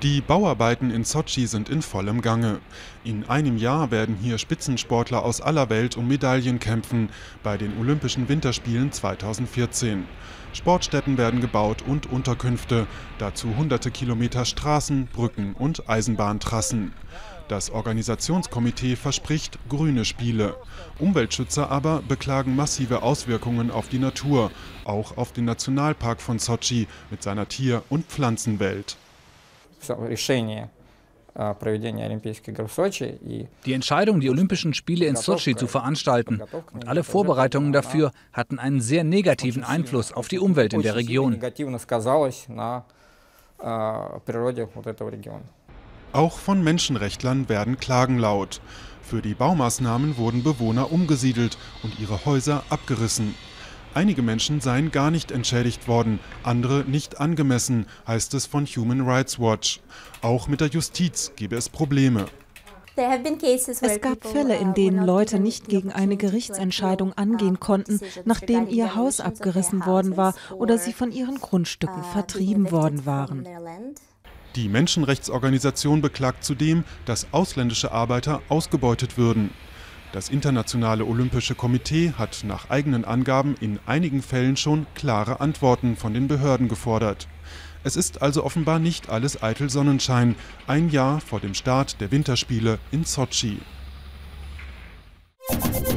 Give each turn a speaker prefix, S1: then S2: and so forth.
S1: Die Bauarbeiten in Sotschi sind in vollem Gange. In einem Jahr werden hier Spitzensportler aus aller Welt um Medaillen kämpfen bei den Olympischen Winterspielen 2014. Sportstätten werden gebaut und Unterkünfte, dazu hunderte Kilometer Straßen, Brücken und Eisenbahntrassen. Das Organisationskomitee verspricht grüne Spiele. Umweltschützer aber beklagen massive Auswirkungen auf die Natur, auch auf den Nationalpark von Sotschi mit seiner Tier- und Pflanzenwelt.
S2: Die Entscheidung, die Olympischen Spiele in Sotschi zu veranstalten und alle Vorbereitungen dafür hatten einen sehr negativen Einfluss auf die Umwelt in der Region.
S1: Auch von Menschenrechtlern werden Klagen laut. Für die Baumaßnahmen wurden Bewohner umgesiedelt und ihre Häuser abgerissen. Einige Menschen seien gar nicht entschädigt worden, andere nicht angemessen, heißt es von Human Rights Watch. Auch mit der Justiz gebe es Probleme.
S3: Es gab Fälle, in denen Leute nicht gegen eine Gerichtsentscheidung angehen konnten, nachdem ihr Haus abgerissen worden war oder sie von ihren Grundstücken vertrieben worden waren.
S1: Die Menschenrechtsorganisation beklagt zudem, dass ausländische Arbeiter ausgebeutet würden. Das Internationale Olympische Komitee hat nach eigenen Angaben in einigen Fällen schon klare Antworten von den Behörden gefordert. Es ist also offenbar nicht alles eitel Sonnenschein, ein Jahr vor dem Start der Winterspiele in Sotschi.